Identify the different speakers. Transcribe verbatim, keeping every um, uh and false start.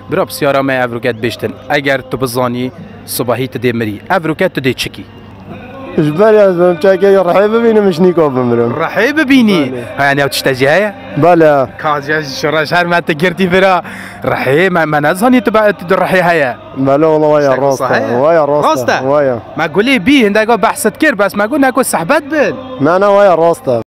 Speaker 1: برا بسیارا ما افروکت بیشتن اگر تو بزانی صبحی تدی مری افروکت تدی چکی
Speaker 2: اجباري لازم تشاكي رحيب ببيني مش نيكو بمرم
Speaker 1: رحيب ببيني يعني او تشتاجي هيا
Speaker 2: بلا
Speaker 1: كاجا شرا شهر ما تقرتي فرا رحيب ما نزهني تبع تدرحي هيا
Speaker 2: بلا والله ويا راستا ويا راستا ويا
Speaker 1: ما قولي بيه عندك بحثت كير بس ما قلنا كو صحبات بن
Speaker 2: ما انا ويا راستا